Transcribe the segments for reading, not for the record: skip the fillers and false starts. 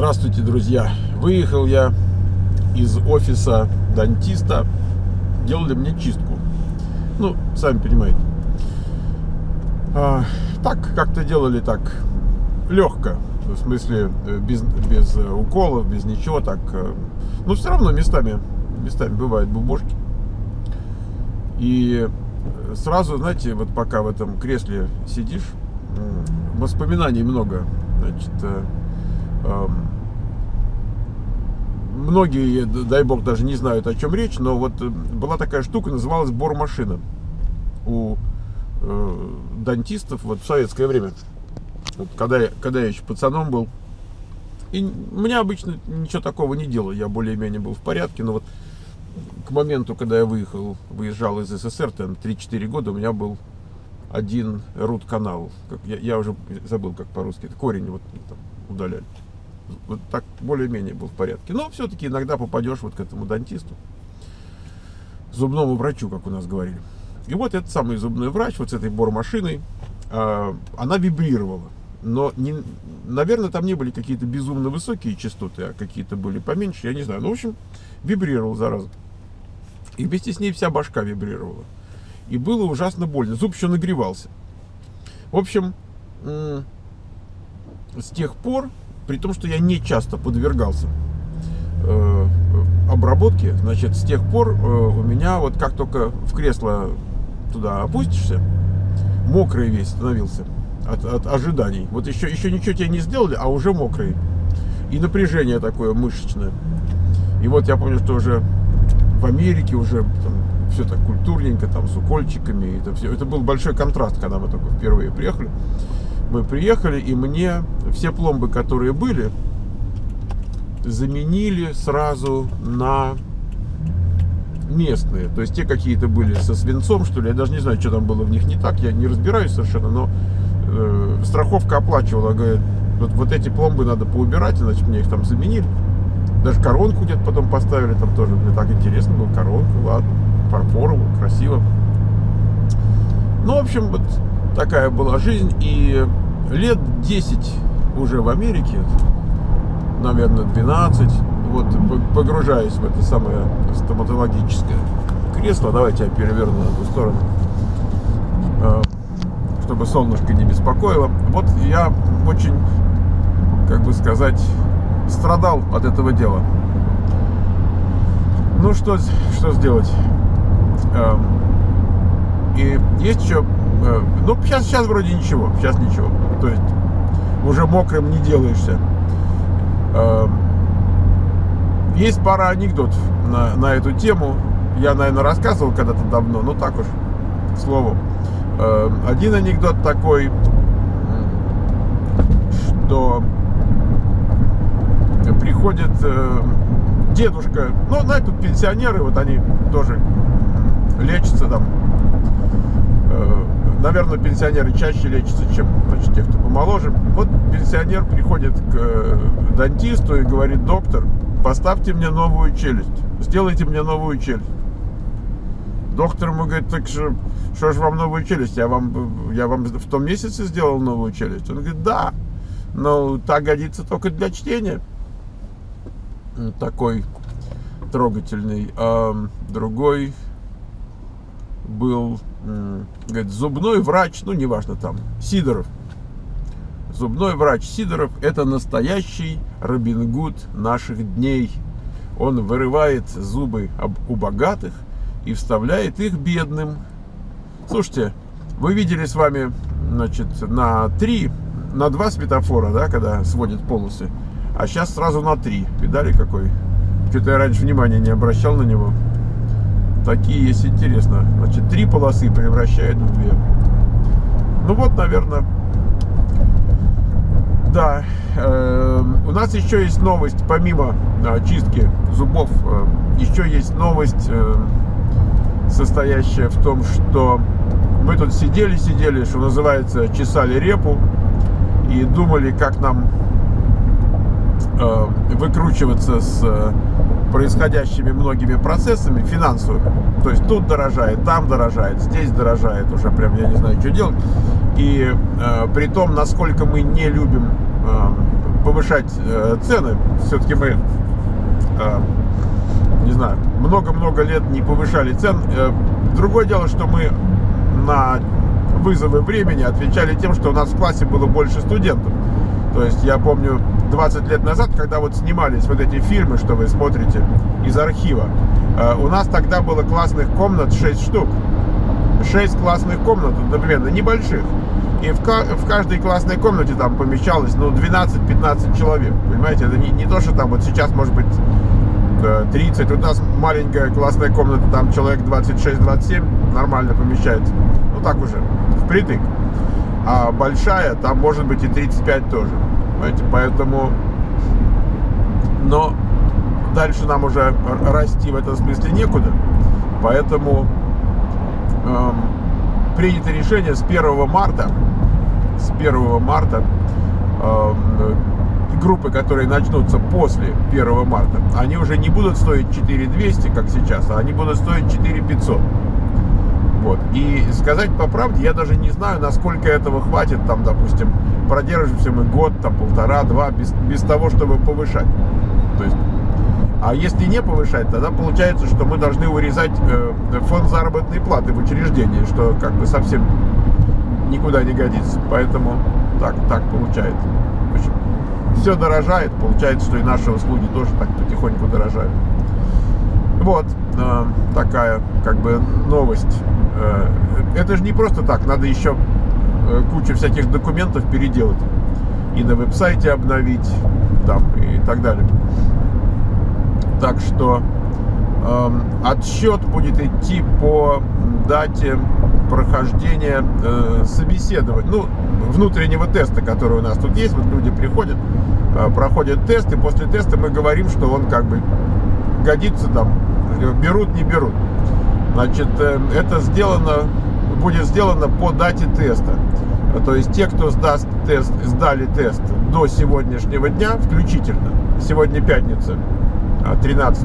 Здравствуйте, друзья! Выехал я из офиса дантиста. Делали мне чистку. Ну, сами понимаете. Так как-то делали так легко. В смысле, без уколов, без ничего. Так. Но все равно местами бывают бубошки. И сразу, знаете, вот пока в этом кресле сидишь, воспоминаний много. Значит, многие, дай бог, даже не знают, о чем речь, но вот была такая штука, называлась бормашина у дантистов вот в советское время. Вот, когда я еще пацаном был. И мне обычно ничего такого не делал, я более-менее был в порядке, но вот к моменту, когда я выезжал из СССР, там 3-4 года, у меня был один рут-канал. Я уже забыл, как по-русски, это корень вот там удаляли. Вот так более-менее был в порядке. Но все-таки иногда попадешь вот к этому дантисту, зубному врачу, как у нас говорили. И вот этот самый зубной врач вот с этой бормашиной, она вибрировала. Но, наверное, там не были какие-то безумно высокие частоты, а какие-то были поменьше, я не знаю. Ну, в общем, вибрировал, зараза. И вместе с ней вся башка вибрировала. И было ужасно больно. Зуб еще нагревался. В общем, с тех пор, при том, что я не часто подвергался обработке, значит, с тех пор у меня вот как только в кресло туда опустишься, мокрый весь становился от ожиданий. Вот еще ничего тебе не сделали, а уже мокрый. И напряжение такое мышечное. И вот я помню, что уже в Америке уже там все так культурненько, там с укольчиками. Это был большой контраст, когда мы только впервые приехали. Мы приехали, и мне все пломбы, которые были, заменили сразу на местные. То есть те какие-то были со свинцом, что ли. Я даже не знаю, что там было в них не так. Я не разбираюсь совершенно, но страховка оплачивала. Говорит, вот эти пломбы надо поубирать, иначе мне их там заменили. Даже коронку где-то потом поставили. Там тоже мне так интересно было. Коронка, ладно, фарфоровую, красиво. Ну, в общем, вот такая была жизнь. И лет 10 уже в Америке, наверное, 12, вот погружаюсь в это самое стоматологическое кресло. Давайте я переверну на эту сторону, чтобы солнышко не беспокоило. Вот я очень, как бы сказать, страдал от этого дела. Ну, что сделать? И есть еще... Ну, сейчас вроде ничего. Сейчас ничего. То есть уже мокрым не делаешься. Есть пара анекдотов на эту тему. Я, наверное, рассказывал когда-то давно, но так уж, к слову. Один анекдот такой, что приходит дедушка, ну, знаете, тут пенсионеры, вот они тоже лечатся там. Наверное, пенсионеры чаще лечатся, чем, значит, те, кто помоложе. Вот пенсионер приходит к дантисту и говорит: доктор, поставьте мне новую челюсть, сделайте мне новую челюсть. Доктор ему говорит: так что ж вам новую челюсть? Я вам в том месяце сделал новую челюсть. Он говорит: да, но так годится только для чтения. Такой трогательный. Другой был, говорит, зубной врач, ну, неважно там, Сидоров. Зубной врач Сидоров – это настоящий Робин Гуд наших дней. Он вырывает зубы у богатых и вставляет их бедным. Слушайте, вы видели с вами, значит, на 2 светофора, да, когда сводят полосы, а сейчас сразу на 3. Видали какой? Что-то я раньше внимания не обращал на него. Такие есть, интересно. Значит, 3 полосы превращают в 2. Ну вот, наверное. Да. У нас еще есть новость, помимо чистки зубов, еще есть новость, состоящая в том, что мы тут сидели, что называется, чесали репу и думали, как нам выкручиваться с происходящими многими процессами финансовыми. То есть тут дорожает, там дорожает, здесь дорожает, уже прям я не знаю, что делать. И при том, насколько мы не любим повышать цены. Все-таки мы, не знаю, много-много лет не повышали цен. Другое дело, что мы на вызовы времени отвечали тем, что у нас в классе было больше студентов. То есть я помню 20 лет назад, когда вот снимались вот эти фильмы, что вы смотрите из архива, у нас тогда было классных комнат 6 штук. 6 классных комнат, одновременно, небольших. И в каждой классной комнате там помещалось, ну, 12-15 человек. Понимаете, это не то, что там вот сейчас, может быть, 30. Вот у нас маленькая классная комната, там человек 26-27, нормально помещается. Ну, так уже, впритык. А большая, там может быть и 35 тоже. Понимаете, поэтому... Но дальше нам уже расти в этом смысле некуда. Поэтому принято решение с 1 марта. С 1 марта группы, которые начнутся после 1 марта, они уже не будут стоить 4200, как сейчас, а они будут стоить 4500. Вот. И сказать по правде, я даже не знаю, насколько этого хватит, там, допустим, продержимся мы год, там, полтора-два, без того, чтобы повышать. То есть, а если не повышать, тогда получается, что мы должны урезать фонд заработной платы в учреждении, что как бы совсем никуда не годится. Поэтому так получается. В общем, все дорожает, получается, что и наши услуги тоже так потихоньку дорожают. Вот такая как бы новость. Это же не просто так, надо еще кучу всяких документов переделать и на веб-сайте обновить там и так далее. Так что отсчет будет идти по дате прохождения собеседования, ну, внутреннего теста, который у нас тут есть. Вот люди приходят, проходят тест, и после теста мы говорим, что он как бы годится там, берут, не берут. Значит, это будет сделано по дате теста. То есть те, кто сдали тест до сегодняшнего дня включительно, сегодня пятница, 13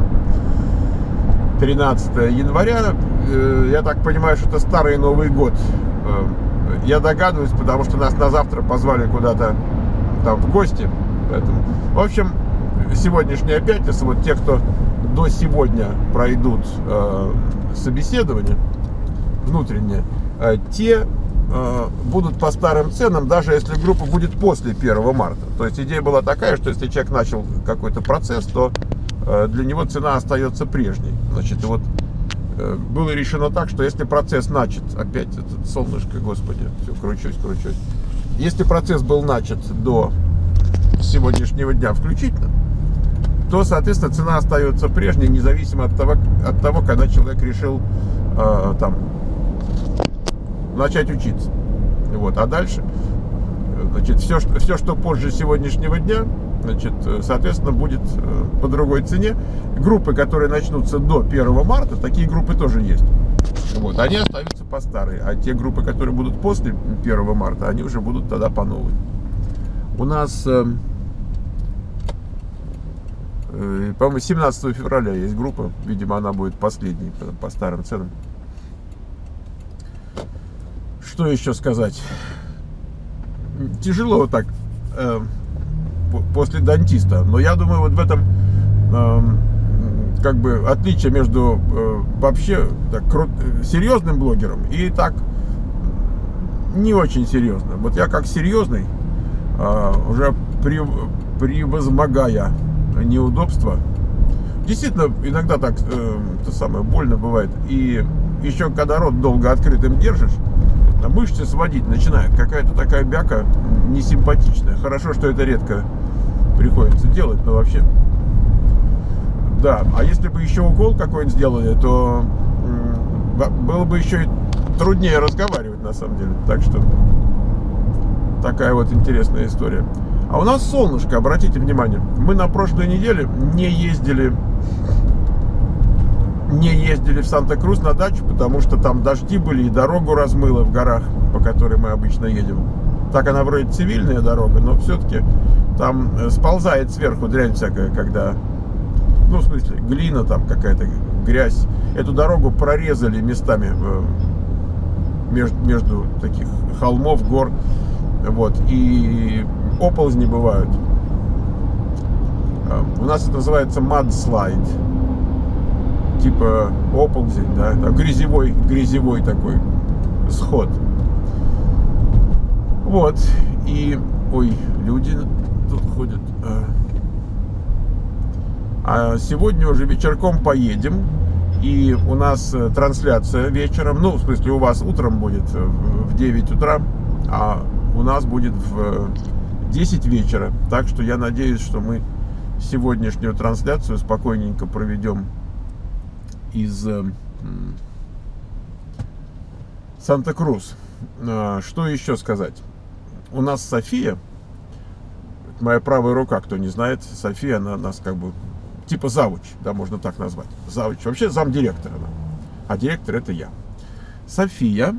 января, я так понимаю, что это Старый Новый год. Я догадываюсь, потому что нас на завтра позвали куда-то там в гости. Поэтому, в общем, сегодняшняя пятница, вот те, кто до сегодня пройдут собеседование внутреннее, те будут по старым ценам, даже если группа будет после 1 марта. То есть идея была такая, что если человек начал какой-то процесс, то для него цена остается прежней. Значит, вот было решено так, что если процесс начат, опять это солнышко, господи, все, кручусь. Если процесс был начат до сегодняшнего дня включительно, то, соответственно, цена остается прежней, независимо от того, когда человек решил там начать учиться. Вот. А дальше, значит, все, что позже сегодняшнего дня, значит, соответственно, будет по другой цене. Группы, которые начнутся до 1 марта, такие группы тоже есть. Вот. Они остаются по старой. А те группы, которые будут после 1 марта, они уже будут тогда по новой. У нас, по-моему, 17 февраля есть группа. Видимо, она будет последней по старым ценам. Что еще сказать? Тяжело вот так после дантиста. Но я думаю, вот в этом как бы отличие между вообще так, серьезным блогером и так не очень серьезным. Вот я как серьезный, уже превозмогая неудобства, действительно иногда так это самое больно бывает. И еще когда рот долго открытым держишь, мышцы сводить начинает. Какая-то такая бяка несимпатичная. Хорошо, что это редко приходится делать, но вообще. Да, а если бы еще укол какой-нибудь сделали, то было бы еще и труднее разговаривать, на самом деле. Так что такая вот интересная история. А у нас солнышко, обратите внимание. Мы на прошлой неделе не ездили в Санта-Крус на дачу, потому что там дожди были и дорогу размыло в горах, по которой мы обычно едем. Так она вроде цивильная дорога, но все-таки там сползает сверху дрянь всякая, когда, ну, в смысле, глина там какая-то, грязь. Эту дорогу прорезали местами между таких холмов, гор, вот, и оползни бывают. У нас это называется mudslide. Типа оползень, да, грязевой такой сход. Вот. И, ой, люди тут ходят. А сегодня уже вечерком поедем. И у нас трансляция вечером. Ну, в смысле, у вас утром будет в 9 утра, а у нас будет в 10 вечера. Так что я надеюсь, что мы сегодняшнюю трансляцию спокойненько проведем из Санта-Крус. Что еще сказать? У нас София, моя правая рука, кто не знает, София, она нас как бы типа завуч, да, можно так назвать. Завуч, вообще замдиректора, да. А директор это я. София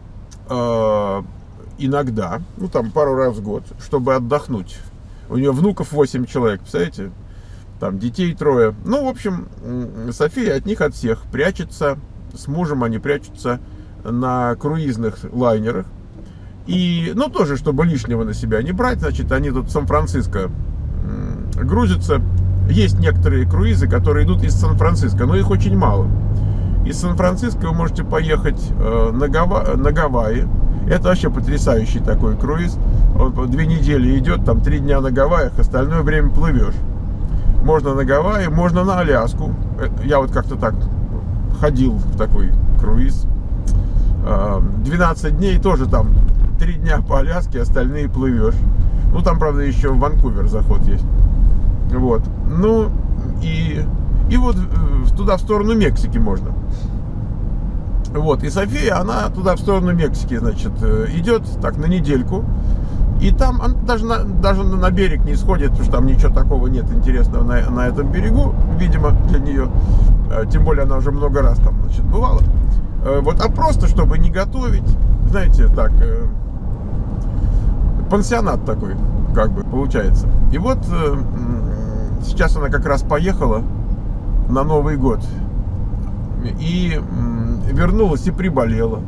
иногда, ну там пару раз в год, чтобы отдохнуть. У нее внуков 8 человек, представляете? Там детей 3. Ну, в общем, София от них, от всех прячется. С мужем они прячутся на круизных лайнерах. И, ну, тоже, чтобы лишнего на себя не брать, значит, они тут в Сан-Франциско грузятся. Есть некоторые круизы, которые идут из Сан-Франциско, но их очень мало. Из Сан-Франциско вы можете поехать на Гавайи. Это вообще потрясающий такой круиз. Он 2 недели идет, там 3 дня на Гавайях, остальное время плывешь. Можно на Гавайи, можно на Аляску. Я вот как-то так ходил в такой круиз. 12 дней тоже там 3 дня по Аляске, остальные плывешь. Ну, там, правда, еще в Ванкувер заход есть. Вот. Ну, и вот туда, в сторону Мексики можно. Вот. И София, она туда, в сторону Мексики, значит, идет так на недельку. И там даже на берег не сходит, потому что там ничего такого нет интересного на этом берегу, видимо, для нее. Тем более она уже много раз там, значит, бывала. Вот, а просто, чтобы не готовить, знаете, так, пансионат такой, как бы, получается. И вот сейчас она как раз поехала на Новый год. И вернулась и приболела.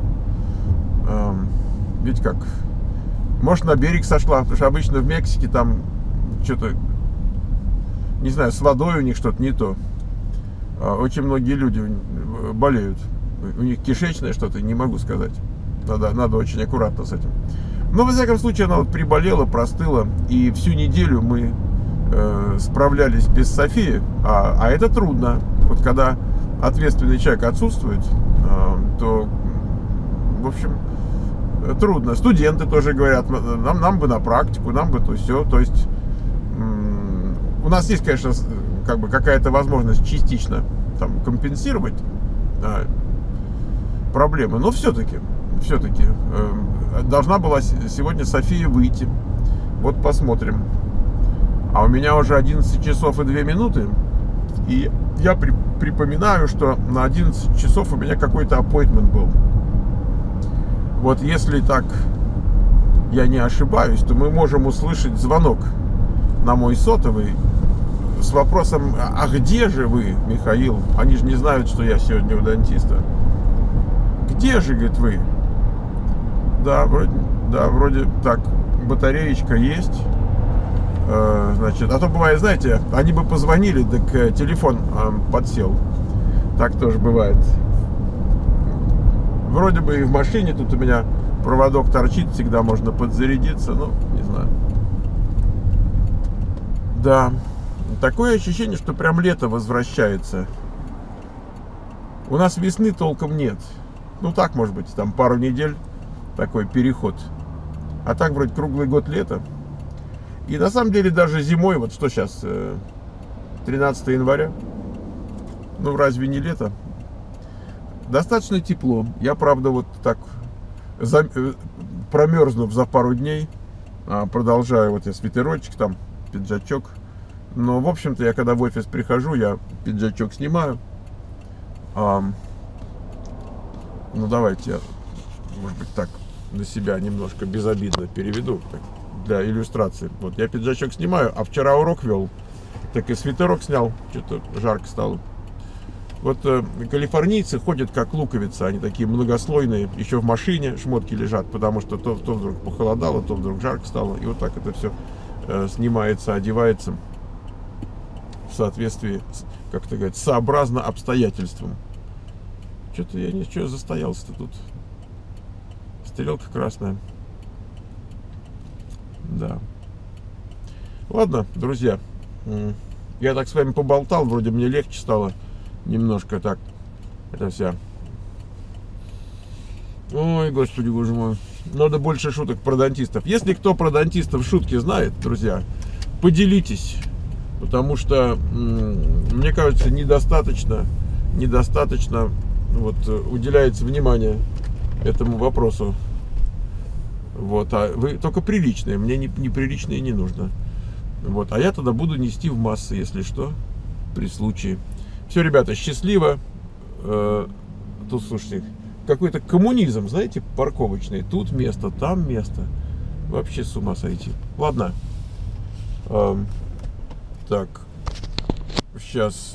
Ведь как... Может, на берег сошла, потому что обычно в Мексике там что-то, не знаю, с водой у них что-то не то. Очень многие люди болеют. У них кишечное что-то, не могу сказать. Надо очень аккуратно с этим. Но, во всяком случае, она вот приболела, простыла. И всю неделю мы справлялись без Софии. А это трудно. Вот когда ответственный человек отсутствует, то, в общем... трудно. Студенты тоже говорят, нам бы на практику, нам бы то все. То есть у нас есть, конечно, как бы какая-то возможность частично там компенсировать проблемы, но все-таки должна была сегодня София выйти. Вот посмотрим. А у меня уже 11 часов и 2 минуты. И я припоминаю, что на 11 часов у меня какой-то appointment был. Вот если так я не ошибаюсь, то мы можем услышать звонок на мой сотовый с вопросом: а где же вы, Михаил? Они же не знают, что я сегодня у дантиста. Где же, говорит, вы? Да, вроде так, батареечка есть. Значит, а то бывает, знаете, они бы позвонили, так телефон подсел. Так тоже бывает. Вроде бы и в машине тут у меня проводок торчит, всегда можно подзарядиться, ну, не знаю. Да, такое ощущение, что прям лето возвращается. У нас весны толком нет. Ну, так, может быть, там пару недель такой переход. А так вроде круглый год лето. И на самом деле даже зимой, вот что сейчас, 13 января, ну, разве не лето? Достаточно тепло. Я, правда, вот так, промерзнув за пару дней, продолжаю, вот я свитерочек, там, пиджачок. Но, в общем-то, я когда в офис прихожу, я пиджачок снимаю. Ну, давайте я, может быть, так, на себя немножко безобидно переведу, так, для иллюстрации. Вот, я пиджачок снимаю, а вчера урок вел, так и свитерок снял, что-то жарко стало. Вот калифорнийцы ходят как луковицы, они такие многослойные, еще в машине шмотки лежат, потому что то вдруг похолодало, то вдруг жарко стало, и вот так это все снимается, одевается. в соответствии, как это говорить, сообразно обстоятельствам. Что-то я ничего застоялся-то тут. Стрелка красная. Да. Ладно, друзья. Я так с вами поболтал, вроде мне легче стало. Немножко так. Это вся. Ой, господи, боже мой. Надо больше шуток про дантистов. Если кто про дантистов шутки знает, друзья, поделитесь. Потому что, мне кажется, недостаточно вот, уделяется внимание этому вопросу. Вот, а вы только приличные, мне неприличные не нужно. Вот, а я тогда буду нести в массы, если что, при случае. Все, ребята, счастливо. Тут, слушайте, какой-то коммунизм, знаете, парковочный. Тут место, там место. Вообще с ума сойти. Ладно. Так. Сейчас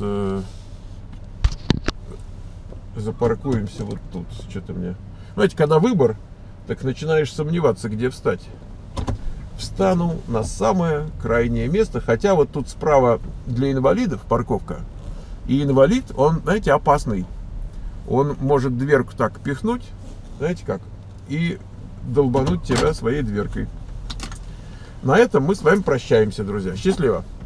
запаркуемся вот тут. Что-то мне... Знаете, когда выбор, так начинаешь сомневаться, где встать. Встану на самое крайнее место. Хотя вот тут справа для инвалидов парковка. И инвалид, он, знаете, опасный. Он может дверку так пихнуть, знаете как, и долбануть тебя своей дверкой. На этом мы с вами прощаемся, друзья. Счастливо!